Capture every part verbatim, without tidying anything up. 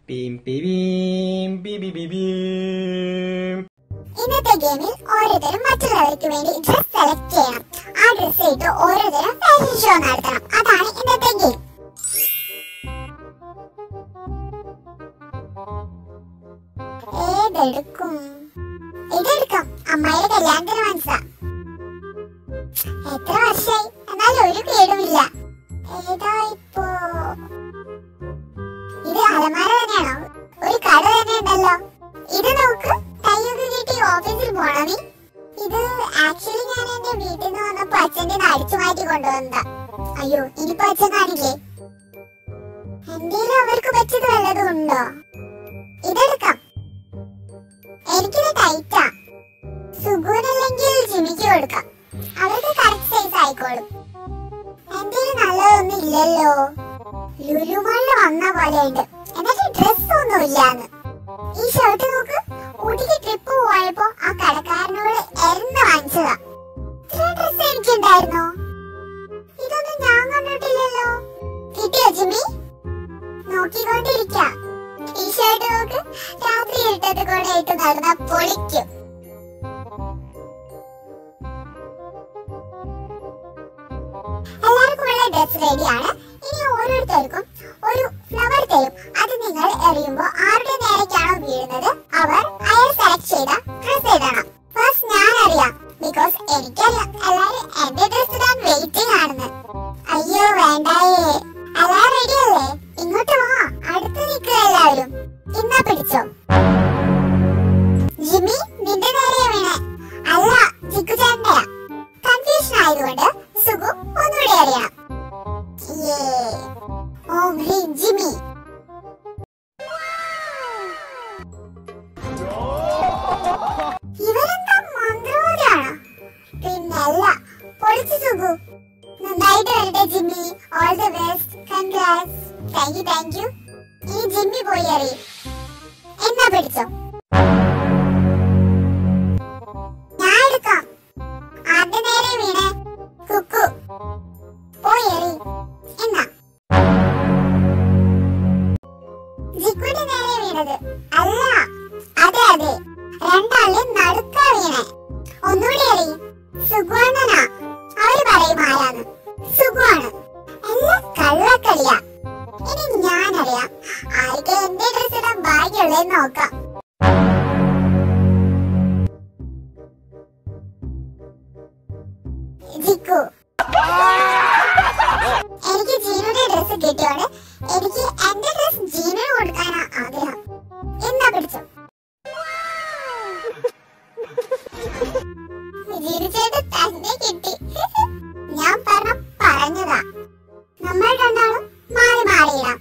ഇന്നത്തെ ഗെയിമിൽ ഓരോരുത്തരും മറ്റുള്ളവർക്ക് വേണ്ടി ഡ്രസ് സെലക്ട് ചെയ്യണം. ആ ഡ്രസ് ഇട്ട് ഓരോരുത്തരും ഫാഷൻ ഷോ നടത്തണം. അതാണ് ഇന്നത്തെ ഗെയിം. ഏതെടുക്കും? ഇതെടുക്കാം. അമ്മായിയുടെ കല്യാണത്തിന് മനസ്സാ. എത്ര വർഷമായി, എന്നാലും ഒരു കേടുമില്ല. ഏതാ ഇപ്പോ? ഇത് അലമാര തന്നെയാണോ? ഒരു കട തന്നെ ഉണ്ടല്ലോ. ഇത് നോക്ക്, തയ്യൊക്കെ കിട്ടി ഓഫീസിൽ പോണോ നീ? ഇത് ആക്ച്വലി ഞാൻ എന്റെ വീട്ടിൽ നിന്ന് വന്നപ്പോ അച്ഛൻ്റെ അടിച്ചു മാറ്റി കൊണ്ടുവന്നതാ. അയ്യോ, ഇനിയിപ്പോ അച്ഛൻ കാണില്ലേ? എന്തേലും അവർക്ക് പറ്റിയത് വല്ലതും ഉണ്ടോ? ഇതെടുക്കാം. എനിക്കിത് ടൈറ്റാ. സുഗുനല്ലെങ്കിൽ ജിമിക്ക് കൊടുക്കാം. അവർക്ക് കറക്റ്റ് സൈസ് ആയിക്കോളും. എന്തേലും നല്ലതൊന്നും ഇല്ലല്ലോ. ലുലുമാളിൽ വന്ന പോലെ ഉണ്ട്, എന്നിട്ട് ഡ്രസ് ഒന്നും ഇല്ലാന്ന്. ഈ ഷർട്ട് നോക്ക്, ഊട്ടിക്ക് ട്രിപ്പ് പോയപ്പോ ആ കടക്കാരനോട് എരന്ന് വാങ്ങിച്ചതാ. ഇത്ര ഡ്രസ് എനിക്കുണ്ടായിരുന്നോ? ഇതൊന്നും ഞാൻ കണ്ടിട്ടില്ലല്ലോ. കിട്ടിയോ ജിമ്മി? നോക്കിക്കൊണ്ടിരിക്ക. ഈ ഷർട്ട് നോക്ക്, രാത്രി ഇരുട്ടത്ത് കൂടെ ഇട്ട് നടന്ന പൊളിക്കും. എല്ലാവർക്കും ഉള്ള ഡ്രസ് റെഡിയാണ്. ഇനി ഓരോരുത്തർക്കും ഒരു ഫ്ലവർ തരും. അത് നിങ്ങൾ എറിയുമ്പോ ആരുടെ നേരേക്കാണോ വീഴുന്നത് അവർ അയാൾ സെലക്ട് ചെയ്ത ഡ്രസ് ഇടണം. ഫസ്റ്റ് ഞാൻ അറിയാം, ബിക്കോസ് എനിക്കറിയാം എല്ലാരും എന്റെ ഡ്രസ് ഇടാൻ വെയിറ്റിംഗ് ആണെന്ന്. അയ്യോ വേണ്ടായേ. എല്ലാരും റെഡി അല്ലേ? ഇങ്ങോട്ട് വാ, അടുത്ത് നിൽക്കുക എല്ലാവരും. ഇന്നാ പിടിച്ചോ. ജിമ്മി, നിന്റെ നേരെയാ വീണേ. അല്ല, ജിക്കു ചേട്ടന്റെയാ. കൺഫ്യൂഷൻ ആയതുകൊണ്ട് സുഗു ഒന്നുകൂടി അറിയണം. ഓ ഗ്രീൻ ജിമ്മി. ഇവരെന്താ മന്ത്രവാദിയാണോ? പിന്നല്ല, പൊളിച്ചു സുഗു. നന്നായിട്ട് വരട്ടെ Jimmy. All the best. Congrats. Thank you thank you. ഇനി ജിമ്മി പോയി അറിയും. എന്നാ പിടിച്ചോ. ഞാൻ എടുക്കാം. ആദ്യ നേരെ വീണേ കുക്കു. പോയി എറി. എന്നാ ജിക്കുന്റെ നേരെ വീണത്. അല്ല, അതെ അതെ, രണ്ടാളിലും നടുക്കാ വീണേ. ഒന്നുകൂടി എറി. സുഗുവണ്ണനാ. അവര് പറയും ആരാന്ന്. സുഗുവാണ്. എല്ലാം കള്ളക്കളിയാ. ഇനി ഞാനറിയാം ആർക്ക് എന്റെ ഡ്രസ് ഇടാൻ ഭാഗ്യമുള്ളതെന്ന് നോക്കാം. ജിക്കു. എനിക്ക് ജീനുടെ ഡ്രസ് കിട്ടിയോണ്ട് എനിക്ക് എന്റെ ഡ്രസ് ജീനുന് കൊടുക്കാനാ ആഗ്രഹം. എന്നാ പിടിച്ചോ. ജീനു ചേട്ടൻ തന്നെ കിട്ടി. ഞാൻ പറഞ്ഞ പറഞ്ഞതാ, നമ്മൾ രണ്ടാളും മാറി മാറിയിടാം.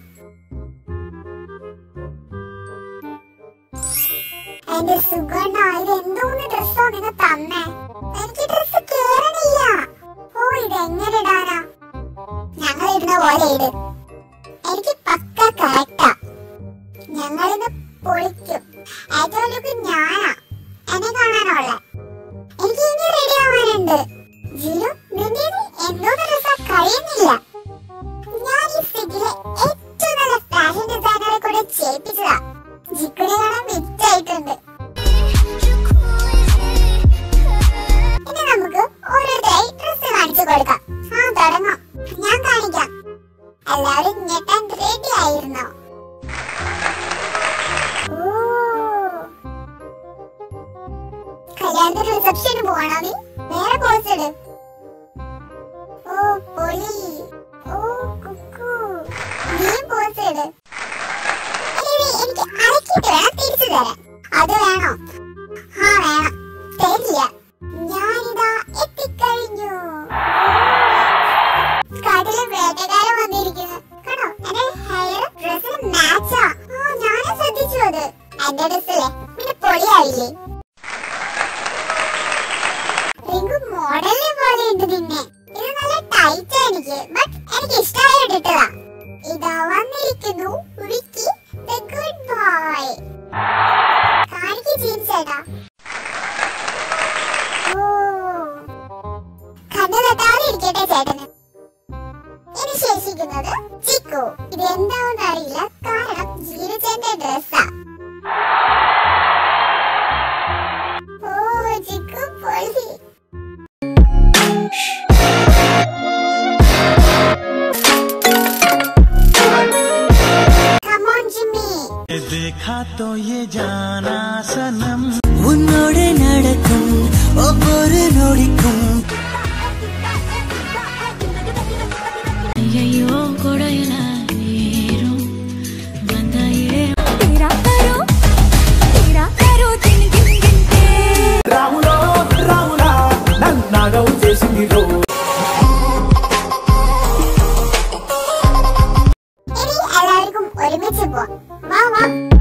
എന്റെ സുഗണ്ണ, ഇത് എന്തോന്ന് ഡ്രസ്സോ നിങ്ങൾ തന്നേ? എനിക്ക് ഡ്രസ് കേറണില്ല. ഓ, ഇത് എങ്ങനെ ഇടാനാ? ഞങ്ങൾ ഇടുന്ന പോലെ ഇട്. എനിക്ക് പക്ക കറക്റ്റാ. ഞങ്ങളിന്ന് പൊളിക്കും. ഏറ്റവും ലുക്ക് ഞാനാ. എന്നെ കാണാനുള്ള. എനിക്ക് ഇനി റെഡി ആവാനുണ്ട്. ജിനു, നിന്റെ എന്തോന്ന് ഡ്രസ്സാ കഴിയുന്നില്ല. ഞാൻ ഈ സിറ്റിയിലെ ഏറ്റവും നല്ല ഫാഷൻ ഡിസൈനറെ കൂടെ ചെയ്യിപ്പിച്ചതാ. ജിക്കുനെ കാണാൻ മിറ്റായിട്ടുണ്ട്. ഇനി നമുക്ക് ഓരോരുത്തരായി ഡ്രസ് കാണിച്ചു കൊടുക്കാം. ആ, തുടങ്ങാം. ഞാൻ കാണിക്കാം. എല്ലാവരും ഞെട്ടാൻ റെഡി ആയിരുന്നോ? കല്യാണത്തിന് റിസപ്ഷന് പോകണോ നീ? വേറെ പോസ് ഇട്. ഓ പൊളി. ഓ കുക്കു, നീ പോസ് ഇട്. എനിക്ക് അരക്കിട്ട് വേണം തിരിച്ചു തരാൻ. അത് വേണോ? ആ വേണം. തരില്ല. ഞാനിതാ എത്തിക്കഴിഞ്ഞു. കാട്ടിലെ വേട്ടക്കാരൻ വന്നിരിക്കുന്നു. കണ്ടോ, എന്റെ ഹെയർ ഡ്രസ്സിന് മാച്ചാ. ആ, ഞാനും ശ്രദ്ധിച്ചു അത്. എന്റെ ഡ്രസ്സല്ലേ, പിന്നെ പൊളിയായില്ലേ? റിങ്കു മോഡലിനെ പോലെ ഉണ്ട് നിന്നെ. ഇത് നല്ല ടൈറ്റാ എനിക്ക്, ബട്ട് എനിക്ക് ഇഷ്ടമായിട്ട് ഇട്ടതാ. ഇതാ വന്നിരിക്കുന്നു വിക്കി ദ ഗുഡ് ബോയ്. കാണിക്ക് ജീൻസ് ചേട്ടാ. ഓ, കണ്ണു തട്ടാതെ ഇരിക്കട്ടെ ചേട്ടന്. ഇനി ശേഷിക്കുന്നത് ചിക്കു. ഇത് എന്താണെന്ന് അറിയില്ല, കാരണം ജീനു ചേട്ടന്റെ देखा तो ये जाना सनम उन्नोडे नडक्कुम ओव्वोरु नोडिक्कुम अय्यो कोडयला नीरू बंदाये तेरा करो तेरा करो दिन दिन गिंटे रामुलो रामुला नन्नागौ చేసిందిరో ഇനി എല്ലാവർക്കും ഒരുമിച്ച് പോവാം വാ വാ